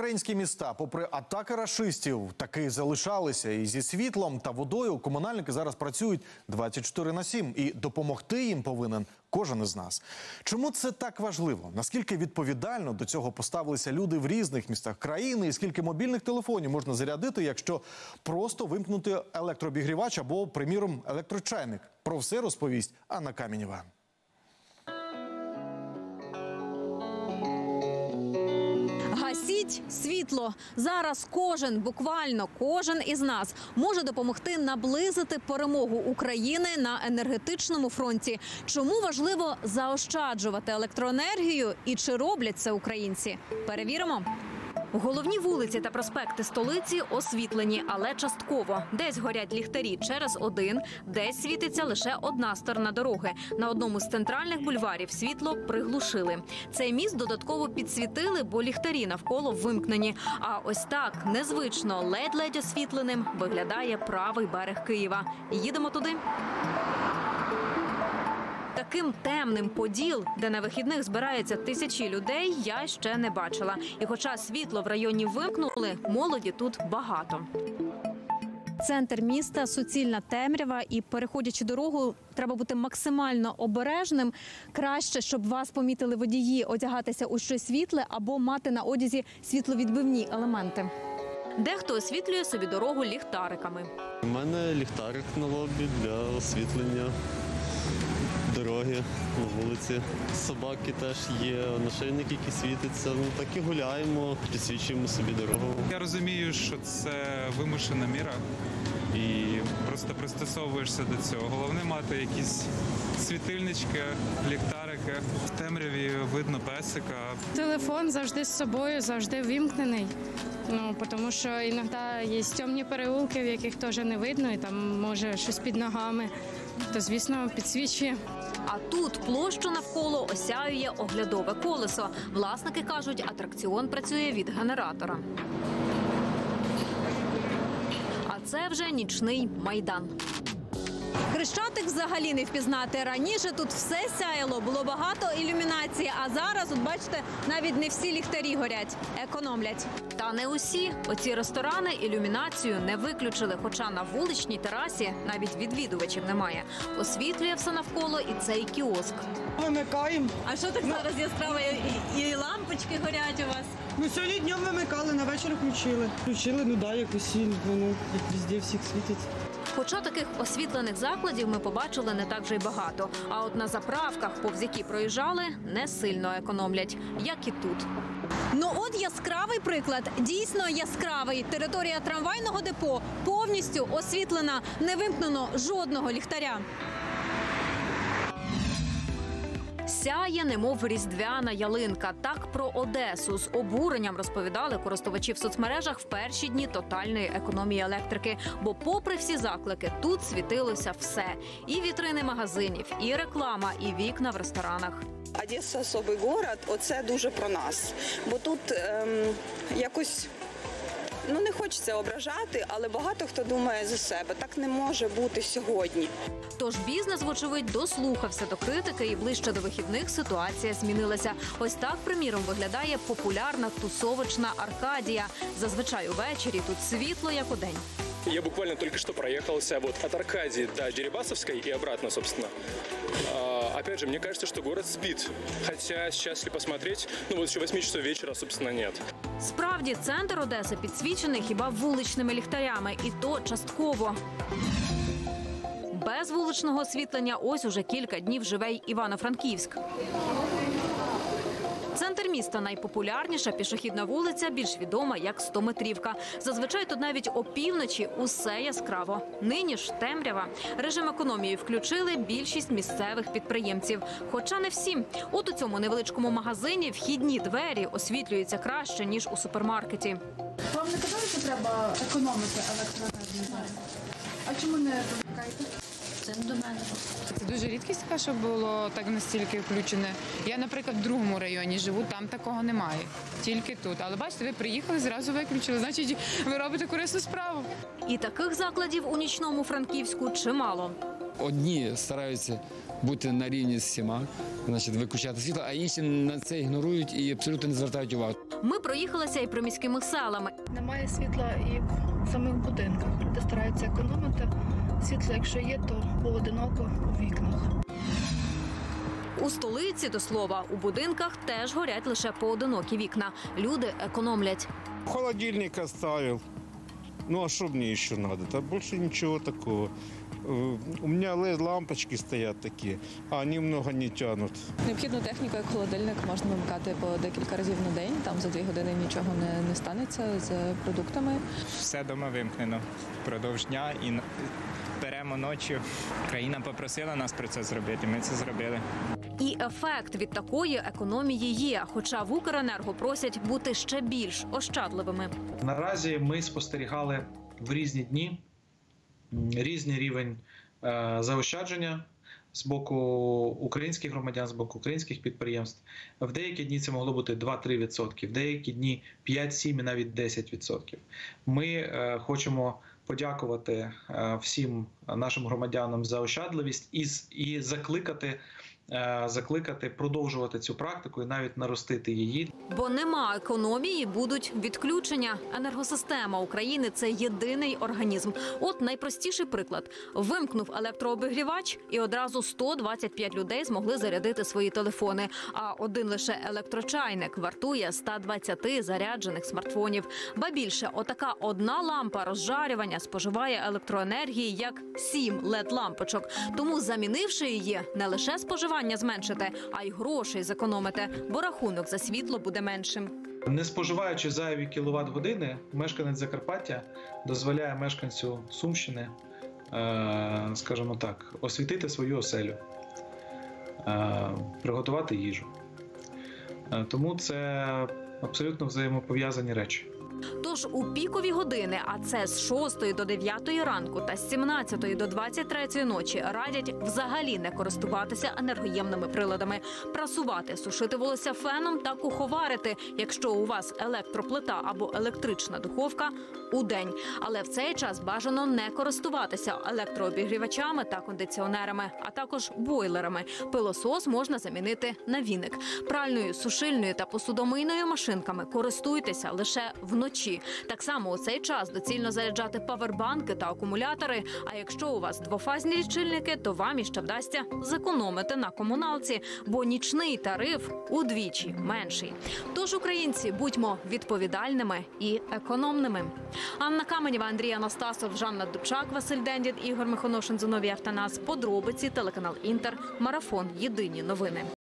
Українські міста, попри атаки рашистів, таки залишалися. І зі світлом та водою комунальники зараз працюють 24/7. І допомогти їм повинен кожен із нас. Чому це так важливо? Наскільки відповідально до цього поставилися люди в різних містах країни? І скільки мобільних телефонів можна зарядити, якщо просто вимкнути електрообігрівач або, приміром, електрочайник? Про все розповість Анна Каменєва. Гасіть світло. Зараз кожен, буквально кожен із нас може допомогти наблизити перемогу України на енергетичному фронті. Чому важливо заощаджувати електроенергію і чи роблять це українці? Перевіримо. Головні вулиці та проспекти столиці освітлені, але частково. Десь горять ліхтарі через один, десь світиться лише одна сторона дороги. На одному з центральних бульварів світло приглушили. Цей міст додатково підсвітили, бо ліхтарі навколо вимкнені. А ось так, незвично, ледь-ледь освітленим виглядає правий берег Києва. Їдемо туди. Таким темним Поділ, де на вихідних збираються тисячі людей, я ще не бачила. І хоча світло в районі вимкнули, молоді тут багато. Центр міста, суцільна темрява, і переходячи дорогу, треба бути максимально обережним. Краще, щоб вас помітили водії, одягатися у щось світле або мати на одязі світловідбивні елементи. Дехто освітлює собі дорогу ліхтариками. У мене ліхтарик на лобі для освітлення дороги на вулиці. Собаки теж є, нашийник, який світиться. Так і гуляємо, підсвічуємо собі дорогу. Я розумію, що це вимушена міра і просто пристосовуєшся до цього. Головне мати якісь світильнички, ліхтарики. В темряві видно песика. Телефон завжди з собою, завжди вимкнений. Тому що іноді є темні переулки, в яких теж не видно, і там може щось під ногами. То, звісно, підсвічує. А тут площу навколо осяює оглядове колесо. Власники кажуть, атракціон працює від генератора. А це вже нічний Майдан. Хрещатик взагалі не впізнати. Раніше тут все сяяло, було багато ілюмінації, а зараз, от бачите, навіть не всі ліхтарі горять, економлять. Та не усі. Оці ресторани ілюмінацію не виключили, хоча на вуличній терасі навіть відвідувачів немає. Освітлює все навколо і цей кіоск. Вимикаємо. А що так зараз яскраво? І лампочки горять у вас? Сьогодні днем вимикали, на вечір включили. Включили, якось, воно як везде всіх світить. Хоча таких освітлених закладів ми побачили не так вже й багато. А от на заправках, повз які проїжджали, не сильно економлять, як і тут. От яскравий приклад, дійсно яскравий. Територія трамвайного депо повністю освітлена, не вимкнено жодного ліхтаря. Сяє, немов різдвяна ялинка. Так про Одесу з обуренням розповідали користувачі в соцмережах в перші дні тотальної економії електрики. Бо попри всі заклики, тут світилося все. І вітрини магазинів, і реклама, і вікна в ресторанах. Одеса – особий город, оце дуже про нас. Бо тут якось, не хочеться ображати, але багато хто думає за себе. Так не може бути сьогодні. Тож бізнес, вочевидь, дослухався до критики і ближче до вихідних ситуація змінилася. Ось так, приміром, виглядає популярна тусовочна Аркадія. Зазвичай увечері тут світло, як удень. Я буквально только что проехался от Аркадии до Дерибасовской и обратно, собственно. Опять же, мне кажется, что город спит. Хотя сейчас, если посмотреть, еще 8 часов вечера, собственно, нет. Справді, центр Одеси підсвічений хіба вуличними ліхтарями. І то частково. Без вуличного освітлення ось уже кілька днів живе й Івано-Франківськ. Центр міста – найпопулярніша пішохідна вулиця, більш відома як 100-метрівка. Зазвичай тут навіть опівночі усе яскраво. Нині ж темрява. Режим економії включили більшість місцевих підприємців. Хоча не всі. От у цьому невеличкому магазині вхідні двері освітлюються краще, ніж у супермаркеті. Вам не казали, що треба економити електроенергію? А чому не вимикаєте? Це не до мене. Це дуже рідкість така, щоб було так настільки включене. Я, наприклад, в другому районі живу, там такого немає. Тільки тут. Але бачите, ви приїхали, зразу виключили. Значить, ви робите корисну справу. І таких закладів у нічному Франківську чимало. одні стараються бути на рівні з всіма, значить, виключати світло, а інші на це ігнорують і абсолютно не звертають увагу. Ми проїхалися і приміськими селами. Немає світла і в самих будинках. Люди стараються економити. Світло, якщо є, то поодиноко у вікнах. У столиці, до слова, у будинках теж горять лише поодинокі вікна. Люди економлять. Холодильник оставил. Ну а что мне еще надо? Там больше ничего такого. У меня LED-лампочки стоят такие, а они много не тянут. Необхідну техніку, як холодильник, можна вимикати по декілька разів на день. Там за 2 години нічого не станеться з продуктами. Все дома вимкнено впродовж дня і беремо ночі. Країна попросила нас про це зробити, ми це зробили. І ефект від такої економії є, хоча в Укренерго просять бути ще більш ощадливими. Наразі ми спостерігали в різні дні різний рівень заощадження з боку українських громадян, з боку українських підприємств. В деякі дні це могло бути 2-3%, в деякі дні 5-7 і навіть 10%. Ми хочемо подякувати всім нашим громадянам за ощадливість і закликати продовжувати цю практику і навіть наростити її. Бо нема економії, будуть відключення. Енергосистема України – це єдиний організм. От найпростіший приклад. Вимкнув електрообігрівач і одразу 125 людей змогли зарядити свої телефони. А один лише електрочайник вартує 120 заряджених смартфонів. Ба більше, отака одна лампа розжарювання споживає електроенергії як 7 LED-лампочок. Тому замінивши її, не лише споживання зменшите, а й грошей зекономите, бо рахунок за світло буде меншим. Не споживаючи зайві кіловат-години, мешканець Закарпаття дозволяє мешканцю Сумщини, скажімо так, освітити свою оселю, приготувати їжу. Тому це абсолютно взаємопов'язані речі. Тож у пікові години, а це з 6 до 9 ранку та з 17 до 23 ночі, радять взагалі не користуватися енергоємними приладами. Прасувати, сушити волосся феном та куховарити, якщо у вас електроплита або електрична духовка, у день. Але в цей час бажано не користуватися електрообігрівачами та кондиціонерами, а також бойлерами. Пилосос можна замінити на віник. Пральною, сушильною та посудомийною машинками користуйтеся лише вночі. Так само у цей час доцільно заряджати павербанки та акумулятори. А якщо у вас двофазні лічильники, то вам іще вдасться зекономити на комуналці, бо нічний тариф удвічі менший. Тож, українці, будьмо відповідальними і економними. Анна Каменєва, Андрій Анастасов, Жанна Дубчак, Василь Дендін, Ігор Михоношин, Зиновій Автанас. Подробиці, телеканал Інтер, Марафон. Єдині новини.